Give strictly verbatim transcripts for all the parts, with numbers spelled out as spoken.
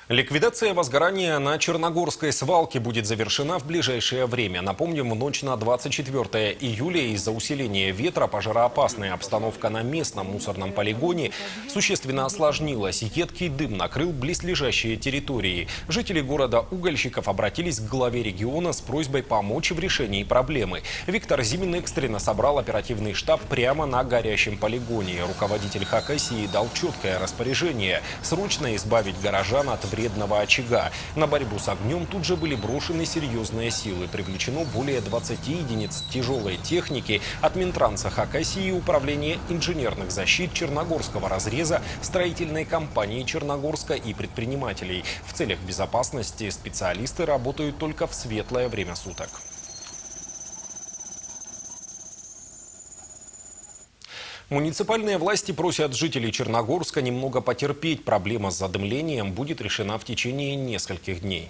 Ликвидация возгорания на Черногорской свалке будет завершена в ближайшее время. Напомним, в ночь на двадцать четвёртое июля из-за усиления ветра пожароопасная обстановка на местном мусорном полигоне существенно осложнилась. Едкий дым накрыл близлежащие территории. Жители города Угольщиков обратились к главе региона с просьбой помочь в решении проблемы. Виктор Зимин экстренно собрал оперативный штаб прямо на горящем полигоне. Руководитель Хакасии дал четкое распоряжение – срочно избавить горожан от вредного очага. На борьбу с огнем тут же были брошены серьезные силы. Привлечено более двадцати единиц тяжелой техники от Минтранса Хакасии и Управления инженерных защит Черногорского разреза, строительной компании Черногорска и предпринимателей. В целях безопасности специалисты работают только в светлое время суток. Муниципальные власти просят жителей Черногорска немного потерпеть. Проблема с задымлением будет решена в течение нескольких дней.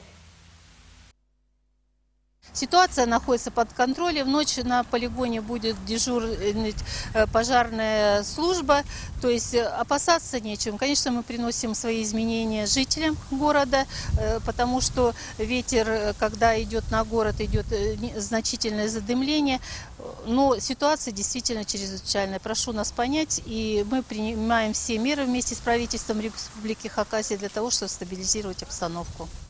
Ситуация находится под контролем. В ночь на полигоне будет дежурить пожарная служба. То есть опасаться нечем. Конечно, мы приносим свои изменения жителям города, потому что ветер, когда идет на город, идет значительное задымление. Но ситуация действительно чрезвычайная. Прошу нас понять, и мы принимаем все меры вместе с правительством Республики Хакасия для того, чтобы стабилизировать обстановку.